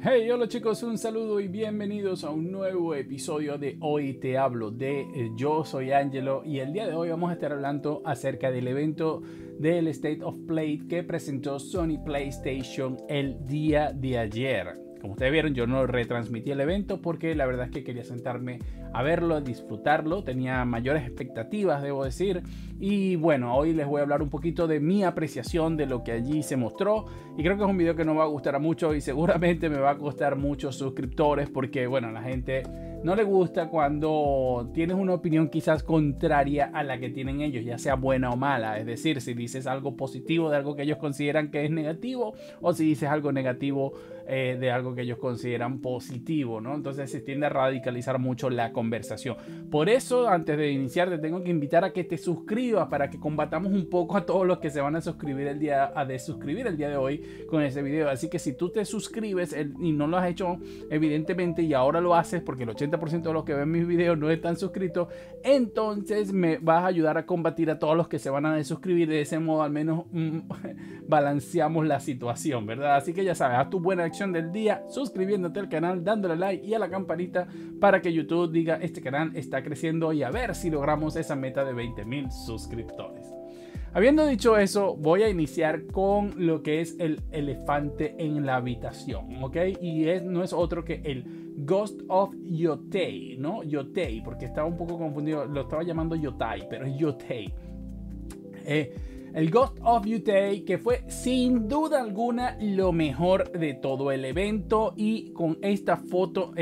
Hey, hola chicos, un saludo y bienvenidos a un nuevo episodio de Hoy Te Hablo Yo soy Angelo y el día de hoy vamos a estar hablando acerca del evento del State of Play que presentó Sony PlayStation el día de ayer. Como ustedes vieron, yo no retransmití el evento porque la verdad es que quería sentarme a verlo, a disfrutarlo. Tenía mayores expectativas, debo decir. Y bueno, hoy les voy a hablar un poquito de mi apreciación de lo que allí se mostró. Y creo que es un video que no va a gustar a muchos y seguramente me va a costar muchos suscriptores porque, bueno, a la gente no le gusta cuando tienes una opinión quizás contraria a la que tienen ellos, ya sea buena o mala. Es decir, si dices algo positivo de algo que ellos consideran que es negativo o si dices algo negativo de algo que ellos consideran positivo, ¿no? Entonces se tiende a radicalizar mucho la conversación. Por eso, antes de iniciar, te tengo que invitar a que te suscribas para que combatamos un poco a todos los que se van a suscribir el día de hoy con ese video. Así que si tú te suscribes y no lo has hecho evidentemente y ahora lo haces porque el 80% de los que ven mis videos no están suscritos, entonces me vas a ayudar a combatir a todos los que se van a desuscribir. De ese modo al menos balanceamos la situación, ¿verdad? Así que ya sabes, haz tu buena acción del día suscribiéndote al canal, dándole like y a la campanita para que YouTube diga este canal está creciendo y a ver si logramos esa meta de 20,000 suscriptores. Habiendo dicho eso, voy a iniciar con lo que es el elefante en la habitación, ¿ok? Y no es otro que el Ghost of Yotei, ¿no? Yotei, porque estaba un poco confundido, lo estaba llamando Yotai, pero es Yotei. El Ghost of Yotei, que fue sin duda alguna lo mejor de todo el evento, y con esta foto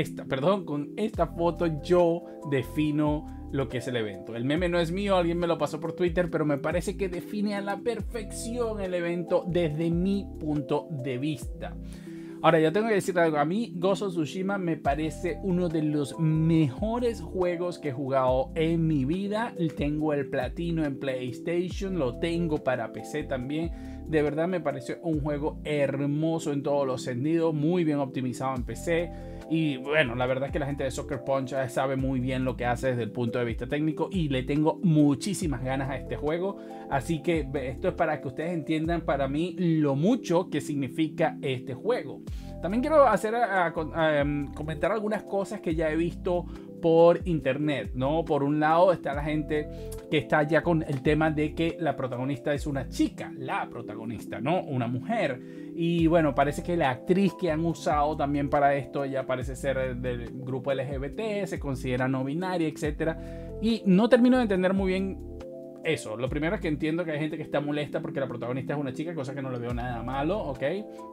yo defino lo que es el evento. El meme no es mío, alguien me lo pasó por Twitter, pero me parece que define a la perfección el evento desde mi punto de vista. Ahora, ya tengo que decir algo. A mí, Ghost of Tsushima me parece uno de los mejores juegos que he jugado en mi vida. Tengo el platino en PlayStation, lo tengo para PC también. De verdad me pareció un juego hermoso en todos los sentidos, muy bien optimizado en PC. Y bueno, la verdad es que la gente de Sucker Punch sabe muy bien lo que hace desde el punto de vista técnico y le tengo muchísimas ganas a este juego. Así que esto es para que ustedes entiendan para mí lo mucho que significa este juego. También quiero comentar algunas cosas que ya he visto por internet, ¿no? Por un lado está la gente que está ya con el tema de que la protagonista es una chica, la protagonista, ¿no? Una mujer. Y bueno, parece que la actriz que han usado también para esto, ella parece ser del grupo LGBT, se considera no binaria, etc. Y no termino de entender muy bien eso. Lo primero es que entiendo que hay gente que está molesta porque la protagonista es una chica, cosa que no le veo nada malo, ¿ok?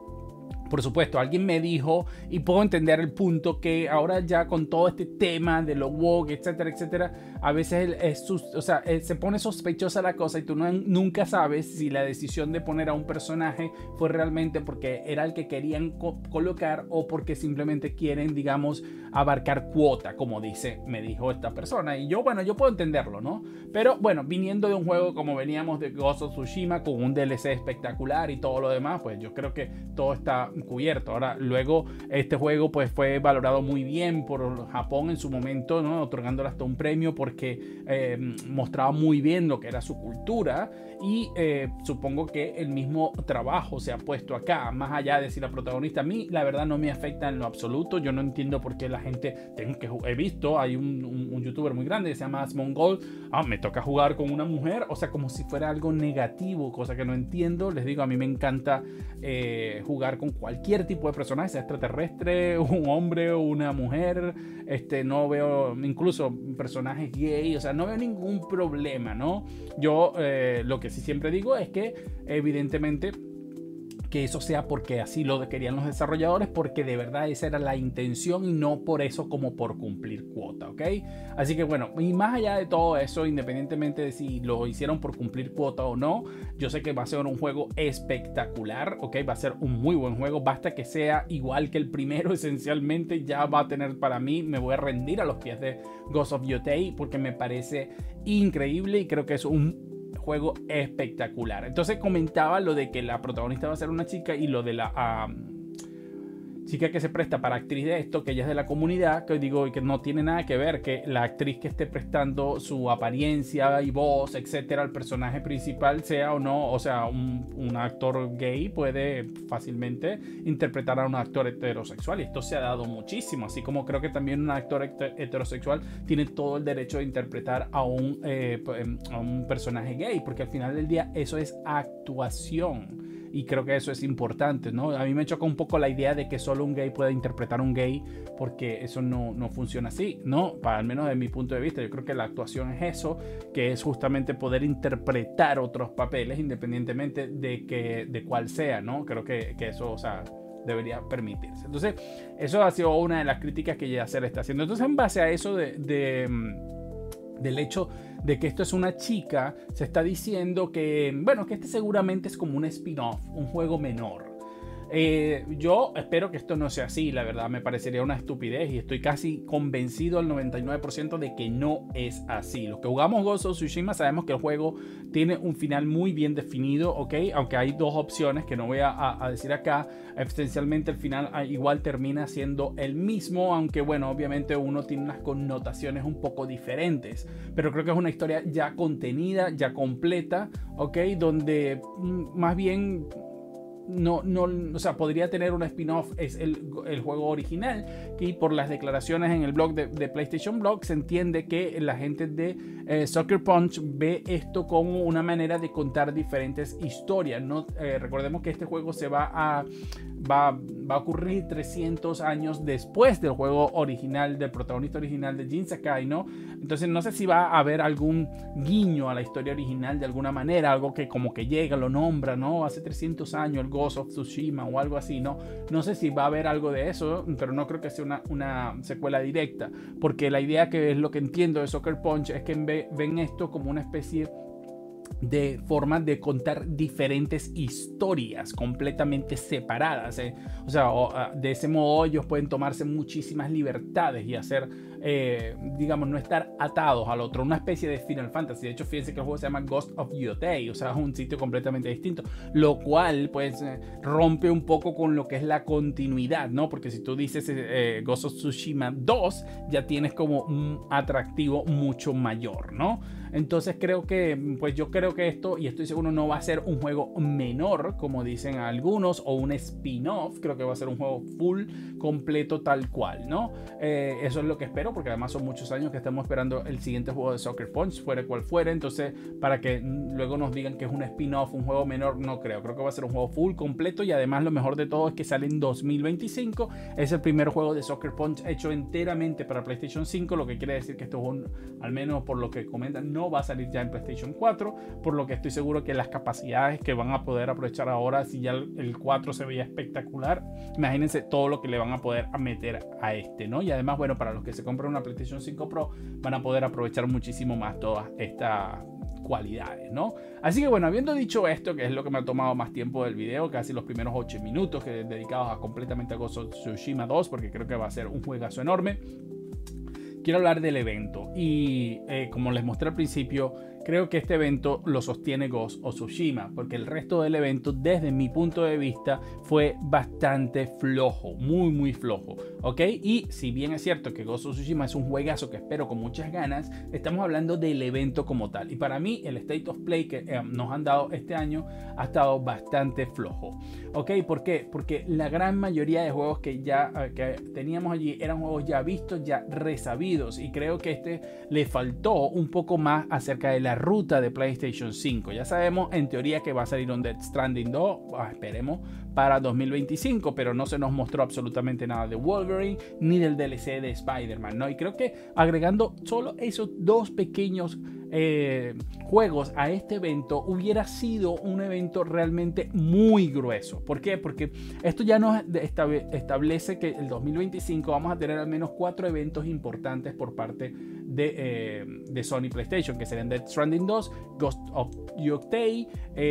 Por supuesto, alguien me dijo, y puedo entender el punto, que ahora ya con todo este tema de lo woke, etcétera, etcétera, a veces se pone sospechosa la cosa y tú nunca sabes si la decisión de poner a un personaje fue realmente porque era el que querían colocar o porque simplemente quieren, digamos, abarcar cuota, como me dijo esta persona. Y yo, bueno, yo puedo entenderlo, ¿no? Pero bueno, viniendo de un juego como veníamos de Ghost of Tsushima, con un DLC espectacular y todo lo demás, pues yo creo que todo está cubierto. Ahora, luego este juego pues fue valorado muy bien por Japón en su momento, ¿no? Otorgándole hasta un premio porque mostraba muy bien lo que era su cultura y supongo que el mismo trabajo se ha puesto acá, más allá de si la protagonista, a mí la verdad no me afecta en lo absoluto. Yo no entiendo por qué la gente he visto, hay un youtuber muy grande que se llama Asmongold, me toca jugar con una mujer, o sea, como si fuera algo negativo, cosa que no entiendo. Les digo, a mí me encanta jugar con cualquier tipo de personaje, sea extraterrestre, un hombre o una mujer. No veo incluso personajes gay, o sea, no veo ningún problema, ¿no? Yo lo que sí siempre digo es que evidentemente que eso sea porque así lo querían los desarrolladores, porque de verdad esa era la intención y no por eso como por cumplir cuota, ¿ok? Así que bueno, y más allá de todo eso, independientemente de si lo hicieron por cumplir cuota o no, yo sé que va a ser un juego espectacular, ¿ok? Va a ser un muy buen juego, basta que sea igual que el primero, esencialmente ya va a tener, para mí, me voy a rendir a los pies de Ghost of Yotei porque me parece increíble y creo que es un juego espectacular. Entonces comentaba lo de que la protagonista va a ser una chica y lo de la chica que se presta para actriz de esto, que ella es de la comunidad, que digo, y que no tiene nada que ver que la actriz que esté prestando su apariencia y voz, etcétera, al personaje principal sea o no, o sea, un actor gay puede fácilmente interpretar a un actor heterosexual, y esto se ha dado muchísimo, así como creo que también un actor heterosexual tiene todo el derecho de interpretar a un personaje gay, porque al final del día eso es actuación. Y creo que eso es importante, ¿no? A mí me choca un poco la idea de que solo un gay pueda interpretar a un gay, porque eso no funciona así, ¿no? Al menos de mi punto de vista. Yo creo que la actuación es eso, que es justamente poder interpretar otros papeles independientemente de cuál sea, ¿no? Creo que eso, o sea, debería permitirse. Entonces, eso ha sido una de las críticas que Yacer está haciendo. Entonces, en base a eso del hecho de que esto es una chica, se está diciendo que, bueno, que este seguramente es como un spin-off, un juego menor. Yo espero que esto no sea así, la verdad me parecería una estupidez y estoy casi convencido al 99% de que no es así. Los que jugamos Ghost of Tsushima sabemos que el juego tiene un final muy bien definido, ¿ok? Aunque hay dos opciones que no voy a decir acá. Esencialmente el final igual termina siendo el mismo, aunque bueno, obviamente uno tiene unas connotaciones un poco diferentes, pero creo que es una historia ya contenida, ya completa, ¿ok? Donde más bien o sea, podría tener un spin-off, es el juego original, y por las declaraciones en el blog de PlayStation Blog se entiende que la gente de Sucker Punch ve esto como una manera de contar diferentes historias, ¿no? Recordemos que este juego va a ocurrir 300 años después del juego original, del protagonista original de Jin Sakai, ¿no? Entonces no sé si va a haber algún guiño a la historia original de alguna manera, algo que como que llega, lo nombra, ¿no? Hace 300 años el Ghost of Tsushima o algo así, ¿no? No sé si va a haber algo de eso, pero no creo que sea una secuela directa, porque la idea, que es lo que entiendo de Sucker Punch, es que ven esto como una especie de forma de contar diferentes historias completamente separadas, o sea, de ese modo ellos pueden tomarse muchísimas libertades y hacer, digamos, no estar atados al otro, una especie de Final Fantasy. De hecho, fíjense que el juego se llama Ghost of Yotei, o sea, es un sitio completamente distinto, lo cual pues rompe un poco con lo que es la continuidad, ¿no? Porque si tú dices Ghost of Tsushima 2, ya tienes como un atractivo mucho mayor, ¿no? Entonces creo que, pues yo creo que esto, y estoy seguro, no va a ser un juego menor, como dicen algunos, o un spin-off. Creo que va a ser un juego full, completo, tal cual, ¿no? Eso es lo que espero, porque además son muchos años que estamos esperando el siguiente juego de Sucker Punch, fuera cual fuera. Entonces, para que luego nos digan que es un spin-off, un juego menor, no creo. Creo que va a ser un juego full, completo, y además lo mejor de todo es que sale en 2025. Es el primer juego de Sucker Punch hecho enteramente para PlayStation 5, lo que quiere decir que esto es al menos por lo que comentan, no va a salir ya en PlayStation 4, por lo que estoy seguro que las capacidades que van a poder aprovechar ahora, si ya el 4 se veía espectacular, imagínense todo lo que le van a poder meter a este, ¿no? Y además, bueno, para los que se compran una PlayStation 5 Pro van a poder aprovechar muchísimo más todas estas cualidades, ¿no? Así que bueno, habiendo dicho esto, que es lo que me ha tomado más tiempo del video, casi los primeros 8 minutos que dedicados completamente a Ghost of Tsushima 2, porque creo que va a ser un juegazo enorme, quiero hablar del evento. Y como les mostré al principio, creo que este evento lo sostiene Ghost of Tsushima, porque el resto del evento, desde mi punto de vista, fue bastante flojo, muy flojo, ¿ok? Y si bien es cierto que Ghost of Tsushima es un juegazo que espero con muchas ganas, estamos hablando del evento como tal. Y para mí, el State of Play que nos han dado este año ha estado bastante flojo, ¿ok? ¿Por qué? Porque la gran mayoría de juegos que teníamos allí eran juegos ya vistos, ya resabidos, y creo que este le faltó un poco más acerca de la ruta de PlayStation 5. Ya sabemos en teoría que va a salir un Death Stranding 2, esperemos, para 2025, pero no se nos mostró absolutamente nada de Wolverine ni del DLC de Spider-Man, ¿no? Y creo que agregando solo esos dos pequeños juegos a este evento hubiera sido un evento realmente muy grueso. ¿Por qué? Porque esto ya nos establece que el 2025 vamos a tener al menos 4 eventos importantes por parte de Sony PlayStation, que serían Death Stranding 2, Ghost of Yotei,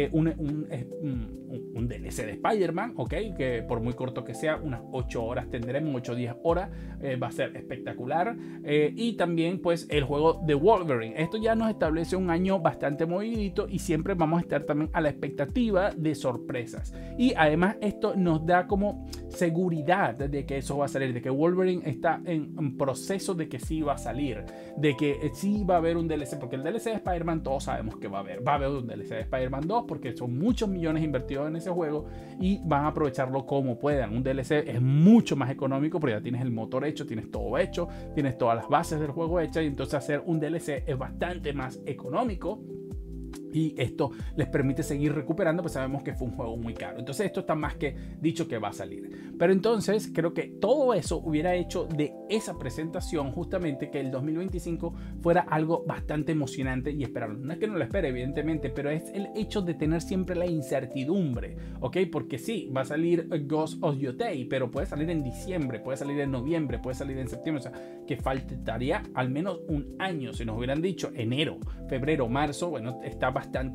un DLC de Spider-Man, ¿ok? Que por muy corto que sea, unas 8 horas tendremos, 8 o 10 horas, va a ser espectacular, y también pues el juego de Wolverine. Esto ya nos establece un año bastante movidito y siempre vamos a estar también a la expectativa de sorpresas, y además esto nos da como seguridad de que eso va a salir, de que Wolverine está en proceso de que sí va a salir, de que sí va a haber un DLC, porque el DLC de Spider-Man todos sabemos que va a haber un DLC de Spider-Man 2, porque son muchos millones invertidos en ese juego y van a aprovecharlo como puedan. Un DLC es mucho más económico porque ya tienes el motor hecho, tienes todo hecho, tienes todas las bases del juego hechas, y entonces hacer un DLC es bastante más económico. Y esto les permite seguir recuperando, pues sabemos que fue un juego muy caro. Entonces esto está más que dicho que va a salir. Pero entonces creo que todo eso hubiera hecho de esa presentación justamente que el 2025 fuera algo bastante emocionante y esperarlo. No es que no lo espere, evidentemente, pero es el hecho de tener siempre la incertidumbre, ¿ok? Porque sí, va a salir Ghost of Yotei, pero puede salir en diciembre, puede salir en noviembre, puede salir en septiembre. O sea, que faltaría al menos un año. Si nos hubieran dicho enero, febrero, marzo, bueno, está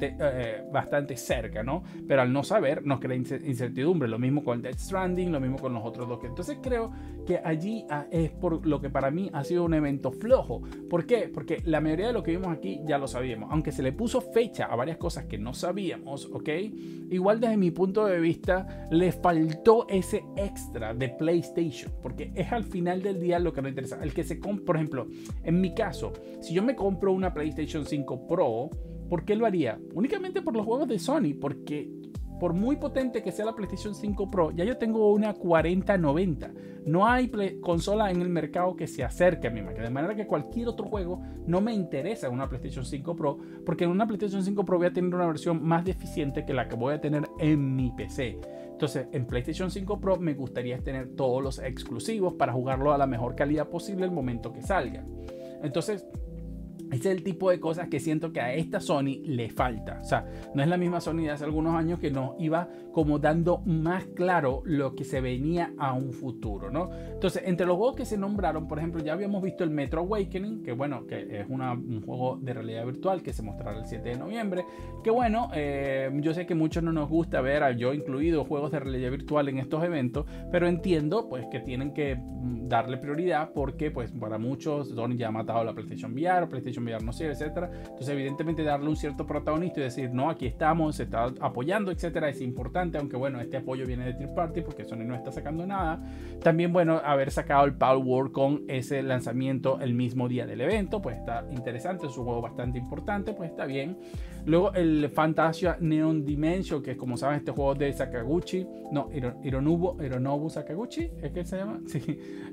bastante cerca, ¿no? Pero al no saber, nos crea incertidumbre. Lo mismo con Death Stranding, lo mismo con los otros dos. Entonces creo que allí es por lo que para mí ha sido un evento flojo. ¿Por qué? Porque la mayoría de lo que vimos aquí ya lo sabíamos. Aunque se le puso fecha a varias cosas que no sabíamos, ¿ok? Igual desde mi punto de vista le faltó ese extra de PlayStation. Porque es al final del día lo que nos interesa. El que se compra, por ejemplo, en mi caso, si yo me compro una PlayStation 5 Pro, ¿por qué lo haría? Únicamente por los juegos de Sony, porque por muy potente que sea la PlayStation 5 Pro, ya yo tengo una 4090. No hay consola en el mercado que se acerque a mi máquina, de manera que cualquier otro juego no me interesa en una PlayStation 5 Pro, porque en una PlayStation 5 Pro voy a tener una versión más deficiente que la que voy a tener en mi PC. Entonces, en PlayStation 5 Pro me gustaría tener todos los exclusivos para jugarlo a la mejor calidad posible el momento que salga. Entonces, ese es el tipo de cosas que siento que a esta Sony le falta. O sea, no es la misma Sony de hace algunos años que nos iba como dando más claro lo que se venía a un futuro, ¿no? Entonces, entre los juegos que se nombraron, por ejemplo, ya habíamos visto el Metro Awakening, que bueno, que es un juego de realidad virtual que se mostrará el 7 de noviembre. Que bueno, yo sé que muchos no nos gusta ver, yo incluido, juegos de realidad virtual en estos eventos, pero entiendo pues que tienen que darle prioridad porque pues para muchos Sony ya ha matado la PlayStation VR, PlayStation VR no sirve, etcétera. Entonces evidentemente darle un cierto protagonista y decir no, aquí estamos, se está apoyando, etcétera, es importante, aunque bueno, este apoyo viene de Third Party porque Sony no está sacando nada. También bueno, haber sacado el Palworld con ese lanzamiento el mismo día del evento, pues está interesante, es un juego bastante importante, pues está bien. Luego el Fantasia Neon Dimension, que como saben este juego de Sakaguchi, no, Hironobu Sakaguchi, ¿es que se llama? Sí.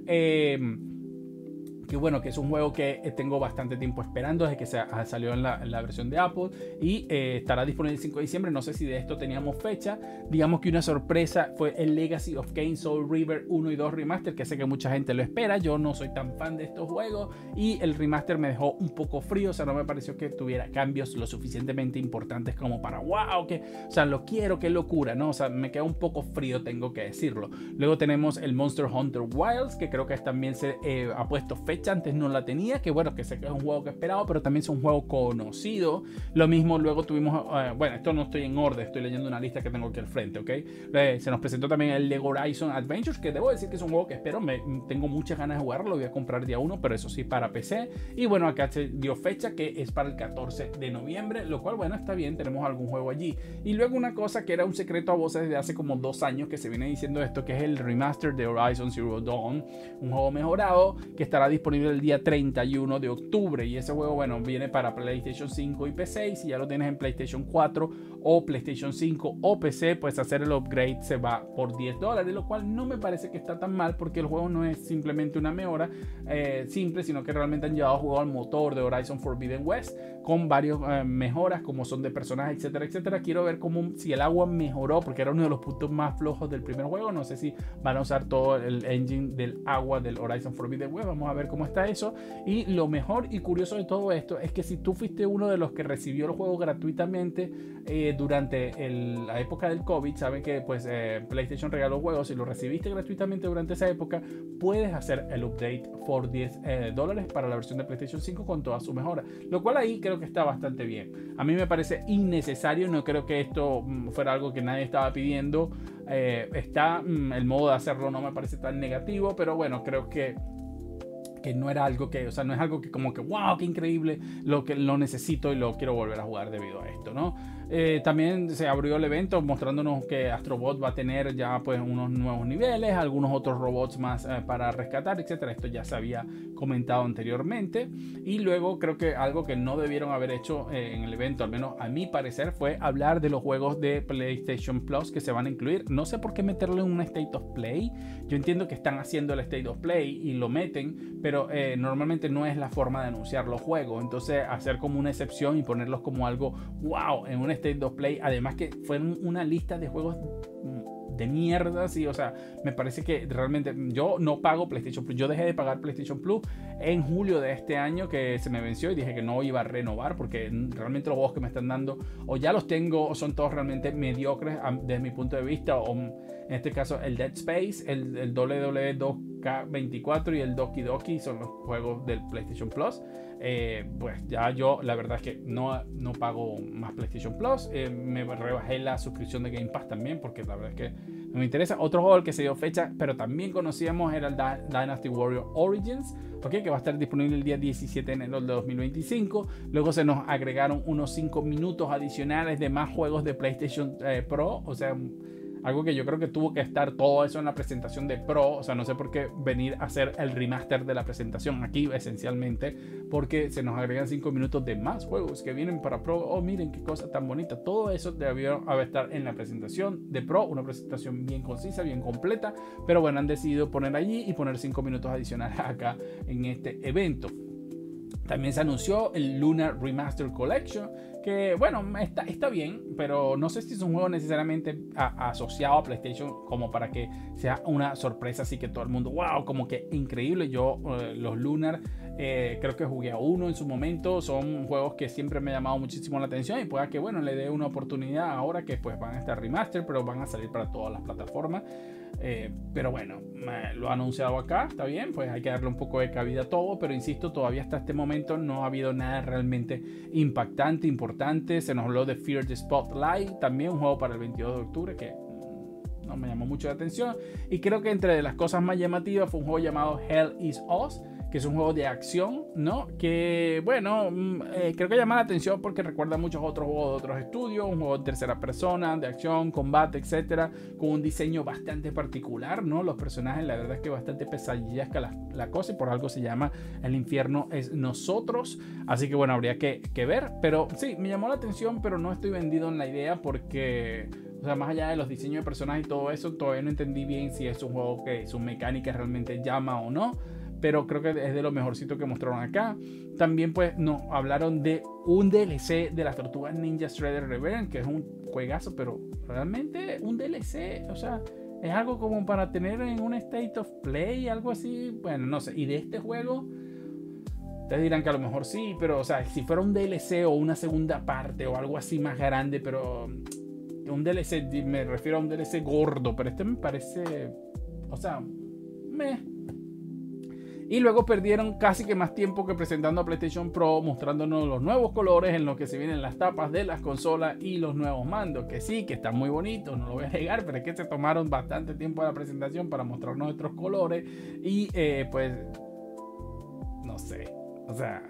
Que bueno, que es un juego que tengo bastante tiempo esperando desde que salió en la versión de Apple y estará disponible el 5 de diciembre. No sé si de esto teníamos fecha. Digamos que una sorpresa fue el Legacy of Kain Soul River 1 y 2 Remaster, que sé que mucha gente lo espera. Yo no soy tan fan de estos juegos y el remaster me dejó un poco frío, o sea, no me pareció que tuviera cambios lo suficientemente importantes como para wow, o sea, lo quiero, qué locura, ¿no? O sea, me queda un poco frío, tengo que decirlo. Luego tenemos el Monster Hunter Wilds, que creo que también se ha puesto fecha, antes no la tenía, que bueno, que sé que es un juego que esperaba, pero también es un juego conocido. Lo mismo luego tuvimos, bueno, esto no estoy en orden, estoy leyendo una lista que tengo aquí al frente, ¿ok? Se nos presentó también el Lego Horizon Adventures, que debo decir que es un juego que espero, tengo muchas ganas de jugarlo, lo voy a comprar día 1, pero eso sí para PC. Y bueno, acá se dio fecha que es para el 14 de noviembre, lo cual bueno, está bien, tenemos algún juego allí. Y luego una cosa que era un secreto a voces desde hace como 2 años que se viene diciendo esto, que es el remaster de Horizon Zero Dawn, un juego mejorado que estará disponible el día 31 de octubre, y ese juego bueno viene para PlayStation 5 y PC, y si ya lo tienes en PlayStation 4 o PlayStation 5 o PC, pues hacer el upgrade se va por $10, lo cual no me parece que está tan mal, porque el juego no es simplemente una mejora simple, sino que realmente han llevado juego al motor de Horizon Forbidden West con varias mejoras como son de personajes, etcétera, etcétera. Quiero ver si el agua mejoró, porque era uno de los puntos más flojos del primer juego. No sé si van a usar todo el engine del agua del Horizon Forbidden West, vamos a ver cómo está eso. Y lo mejor y curioso de todo esto es que si tú fuiste uno de los que recibió el juego gratuitamente durante la época del COVID, saben que pues PlayStation regaló juegos. Si lo recibiste gratuitamente durante esa época, puedes hacer el update por $10 para la versión de PlayStation 5 con toda su mejora, lo cual ahí creo que está bastante bien. A mí me parece innecesario, no creo que esto fuera algo que nadie estaba pidiendo. El modo de hacerlo no me parece tan negativo, pero bueno, creo que no era algo que, o sea, no es algo que como que wow, qué increíble, lo necesito y lo quiero volver a jugar debido a esto, ¿no? También se abrió el evento mostrándonos que Astrobot va a tener ya pues unos nuevos niveles, algunos otros robots más para rescatar, etcétera. Esto ya se había comentado anteriormente. Y luego creo que algo que no debieron haber hecho en el evento, al menos a mi parecer, fue hablar de los juegos de PlayStation Plus que se van a incluir. No sé por qué meterlo en un State of Play. Yo entiendo que están haciendo el State of Play y lo meten, pero normalmente no es la forma de anunciar los juegos. Entonces hacer como una excepción y ponerlos como algo wow en un State of Play, además que fue una lista de juegos de mierda, sí, o sea, me parece que realmente yo no pago PlayStation Plus. Yo dejé de pagar PlayStation Plus en julio de este año, que se me venció, y dije que no iba a renovar porque realmente los juegos que me están dando o ya los tengo o son todos realmente mediocres desde mi punto de vista, o en este caso el Dead Space, el WWE 2K24 y el Doki Doki son los juegos del PlayStation Plus. Pues ya yo la verdad es que no pago más PlayStation Plus. Me rebajé la suscripción de Game Pass también porque la verdad es que no me interesa. Otro juego al que se dio fecha pero también conocíamos era el Dynasty Warrior Origins, ¿okay? Que va a estar disponible el día 17 de enero de 2025. Luego se nos agregaron unos 5 minutos adicionales de más juegos de PlayStation Pro, o sea, algo que yo creo que tuvo que estar todo eso en la presentación de Pro. O sea, no sé por qué venir a hacer el remaster de la presentación aquí, esencialmente, porque se nos agregan 5 minutos de más juegos que vienen para Pro. Oh, miren qué cosa tan bonita. Todo eso debió haber estar en la presentación de Pro, una presentación bien concisa, bien completa, pero bueno, han decidido poner allí y poner 5 minutos adicionales acá en este evento. También se anunció el Lunar Remaster Collection, que bueno, está bien, pero no sé si es un juego necesariamente asociado a PlayStation como para que sea una sorpresa así que todo el mundo, wow, como que increíble. Yo los Lunar creo que jugué a uno en su momento, son juegos que siempre me ha llamado muchísimo la atención y pueda que bueno, le dé una oportunidad ahora que pues van a estar remaster, pero van a salir para todas las plataformas. Pero bueno, lo ha anunciado acá, está bien, pues hay que darle un poco de cabida a todo, pero insisto, todavía hasta este momento no ha habido nada realmente impactante, importante. Se nos habló de Fear the Spotlight, también un juego para el 22 de octubre que no me llamó mucho la atención, y creo que entre las cosas más llamativas fue un juego llamado Hell is Us, que es un juego de acción, ¿no? Que, bueno, creo que llama la atención porque recuerda a muchos otros juegos de otros estudios, un juego de tercera persona, de acción, combate, etcétera, con un diseño bastante particular, ¿no? Los personajes, la verdad es que bastante pesadillesca la cosa, y por algo se llama El infierno es nosotros, así que, bueno, habría que ver, pero sí, me llamó la atención, pero no estoy vendido en la idea porque... O sea, más allá de los diseños de personajes y todo eso, todavía no entendí bien si es un juego que su mecánica realmente llama o no. Pero creo que es de lo mejorcito que mostraron acá. También pues nos hablaron de un DLC de las Tortugas Ninja Shredder Rebellion, que es un juegazo, pero realmente un DLC, o sea, es algo como para tener en un State of Play, algo así. Bueno, no sé. Y de este juego, ustedes dirán que a lo mejor sí, pero o sea, si fuera un DLC o una segunda parte o algo así más grande, pero... un DLC, me refiero a un DLC gordo, pero este me parece, o sea, Y luego perdieron casi que más tiempo que presentando a PlayStation Pro, mostrándonos los nuevos colores en los que se vienen las tapas de las consolas y los nuevos mandos, que sí, que están muy bonitos, no lo voy a negar, pero es que se tomaron bastante tiempo de la presentación para mostrarnos otros colores y pues, no sé, o sea...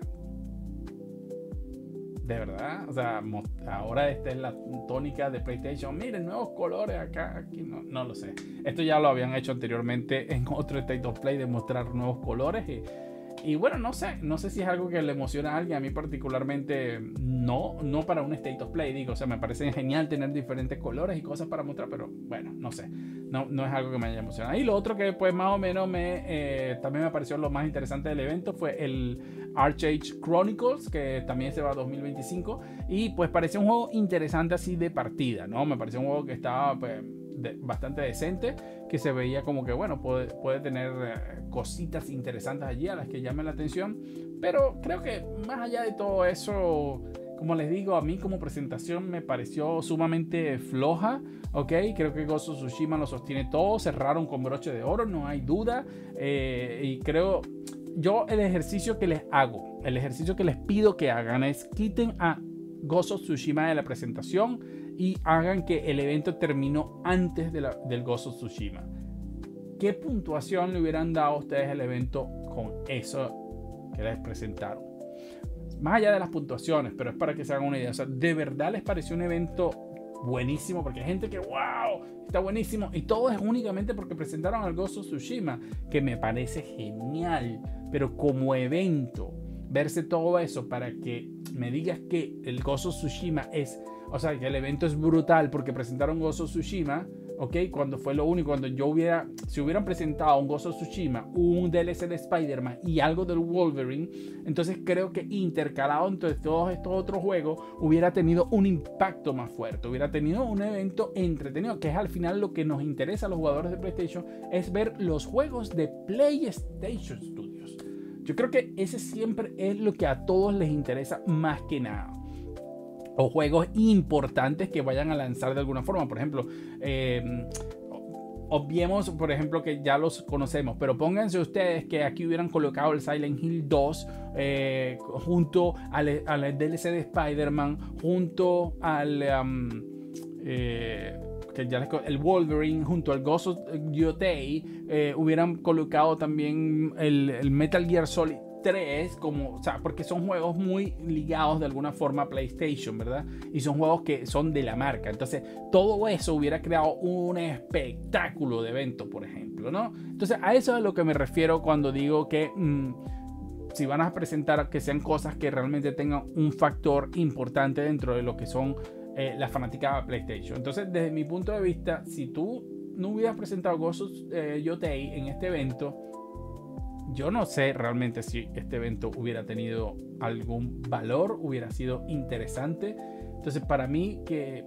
De verdad, o sea, ahora esta es la tónica de PlayStation. Miren, nuevos colores acá, aquí no lo sé. Esto ya lo habían hecho anteriormente en otro State of Play de mostrar nuevos colores. Y bueno, no sé si es algo que le emociona a alguien. A mí particularmente no para un State of Play, digo, o sea, me parece genial tener diferentes colores y cosas para mostrar, pero bueno, no sé, no es algo que me haya emocionado. Y lo otro que pues más o menos también me pareció lo más interesante del evento fue el Archage Chronicles, que también se va a 2025, y pues parecía un juego interesante así de partida, ¿no? Me pareció un juego que estaba pues bastante decente, que se veía como que bueno, puede tener cositas interesantes allí a las que llamen la atención, pero creo que más allá de todo eso, como les digo, a mí como presentación me pareció sumamente floja, ¿ok? Creo que Ghost of Tsushima lo sostiene todo, cerraron con broche de oro, no hay duda, y creo... Yo el ejercicio que les hago, el ejercicio que les pido que hagan es quiten a Ghost of Tsushima de la presentación y hagan que el evento terminó antes del Ghost of Tsushima. ¿Qué puntuación le hubieran dado a ustedes al evento con eso que les presentaron? más allá de las puntuaciones, pero es para que se hagan una idea. O sea, de verdad les pareció un evento buenísimo, porque hay gente que, wow, está buenísimo, y todo es únicamente porque presentaron al Ghost of Tsushima, que me parece genial, pero como evento, verse todo eso para que me digas que el Ghost of Tsushima es, o sea, que el evento es brutal porque presentaron Ghost of Tsushima, ok, cuando fue lo único, cuando si hubieran presentado un Ghost of Tsushima, un DLC de Spider-Man y algo del Wolverine, entonces creo que intercalado entre todos estos otros juegos hubiera tenido un impacto más fuerte, hubiera tenido un evento entretenido, que es al final lo que nos interesa a los jugadores de PlayStation, es ver los juegos de PlayStation Studios. Yo creo que ese siempre es lo que a todos les interesa más que nada. O juegos importantes que vayan a lanzar de alguna forma. Por ejemplo, obviemos, por ejemplo, que ya los conocemos, pero pónganse ustedes que aquí hubieran colocado el Silent Hill 2 junto al DLC de Spider-Man, junto al el Wolverine, junto al Ghost of Yotei, hubieran colocado también el Metal Gear Solid 3, como, o sea, porque son juegos muy ligados de alguna forma a PlayStation, ¿verdad? Y son juegos que son de la marca. Entonces, todo eso hubiera creado un espectáculo de evento, por ejemplo, ¿no? Entonces, a eso es a lo que me refiero cuando digo que si van a presentar, que sean cosas que realmente tengan un factor importante dentro de lo que son las fanáticas de PlayStation. Entonces, desde mi punto de vista, si tú no hubieras presentado Ghost of Yotei en este evento, yo no sé realmente si este evento hubiera tenido algún valor, hubiera sido interesante. Entonces, para mí, que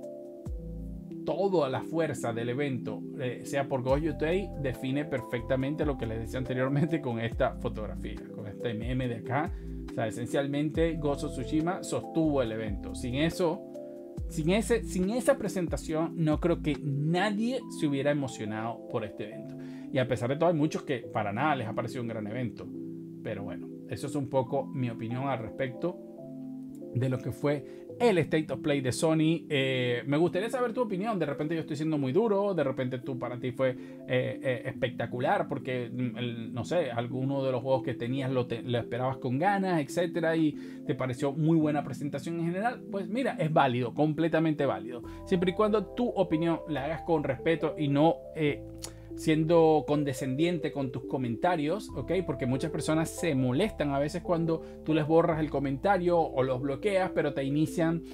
toda la fuerza del evento sea por Ghost Yotei, define perfectamente lo que les decía anteriormente con esta fotografía, con este meme de acá. O sea, esencialmente Ghost of Tsushima sostuvo el evento. Sin eso, sin esa presentación, no creo que nadie se hubiera emocionado por este evento. Y a pesar de todo, hay muchos que para nada les ha parecido un gran evento. Pero bueno, eso es un poco mi opinión al respecto de lo que fue el State of Play de Sony. Me gustaría saber tu opinión. De repente yo estoy siendo muy duro, de repente para ti fue espectacular porque, no sé, alguno de los juegos que tenías lo esperabas con ganas, etcétera, y te pareció muy buena presentación en general. Pues mira, es válido, completamente válido, siempre y cuando tu opinión la hagas con respeto y no siendo condescendiente con tus comentarios, ¿ok? Porque muchas personas se molestan a veces cuando tú les borras el comentario o los bloqueas, pero te inician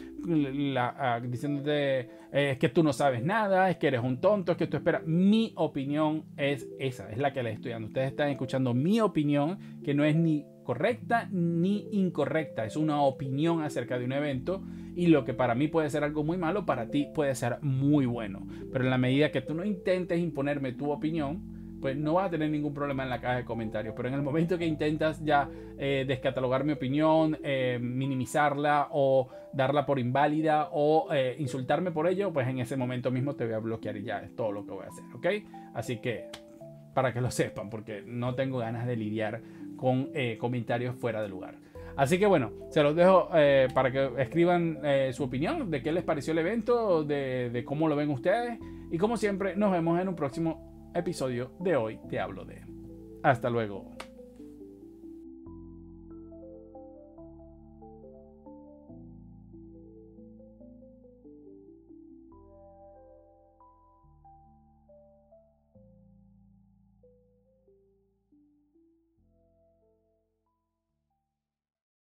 diciéndote es que tú no sabes nada, es que eres un tonto, es que tú esperas. Mi opinión es esa, es la que les estoy dando. Ustedes están escuchando mi opinión, que no es ni correcta ni incorrecta, es una opinión acerca de un evento, y lo que para mí puede ser algo muy malo, para ti puede ser muy bueno. Pero en la medida que tú no intentes imponerme tu opinión, pues no vas a tener ningún problema en la caja de comentarios. Pero en el momento que intentas ya descatalogar mi opinión, minimizarla o darla por inválida o insultarme por ello, pues en ese momento mismo te voy a bloquear y ya es todo lo que voy a hacer, ¿ok? Así que para que lo sepan, porque no tengo ganas de lidiar con comentarios fuera de lugar. Así que bueno, se los dejo para que escriban su opinión de qué les pareció el evento, de cómo lo ven ustedes. Y como siempre, nos vemos en un próximo episodio de Hoy Te Hablo De. Hasta luego.